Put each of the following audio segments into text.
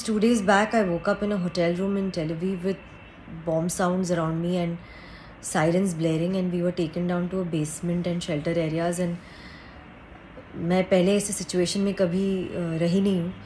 2 days back, I woke up in a hotel room in Tel Aviv with bomb sounds around me and sirens blaring, and we were taken down to a basement and shelter areas. And मैं पहले ऐसे situation में कभी रही नहीं हूँ.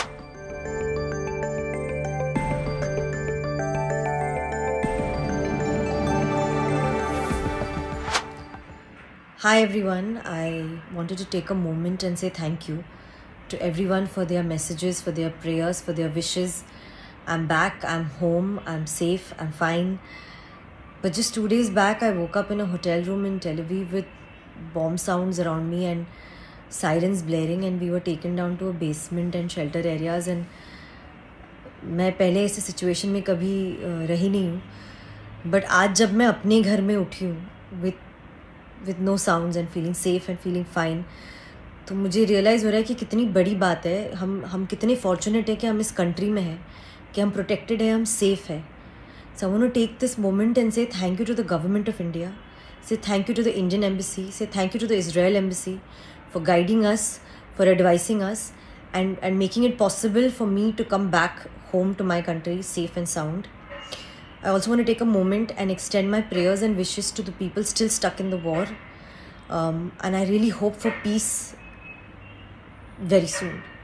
Hi everyone, I wanted to take a moment and say thank you to everyone for their messages, for their prayers, for their wishes. I'm back, I'm home, I'm safe, I'm fine. But just 2 days back, I woke up in a hotel room in Tel Aviv with bomb sounds around me and sirens blaring, and we were taken down to a basement and shelter areas. And मैं पहले ऐसे situation में कभी रही नहीं हूँ. But आज जब मैं अपने घर में उठी हूँ with no sounds and feeling safe and feeling fine, तो मुझे रियलाइज़ हो रहा है कि कितनी बड़ी बात है. हम कितने फॉर्चुनेट है कि हम इस कंट्री में हैं, कि हम प्रोटेक्टेड है, हम सेफ है. So I want to take this moment and say thank you to the government of India, say thank you to the Indian embassy, say thank you to the Israel embassy for guiding us, for advising us, and making it possible for me to come back home to my country safe and sound. I also want to take a moment and extend my prayers and wishes to the people still stuck in the war. And I really hope for peace very soon.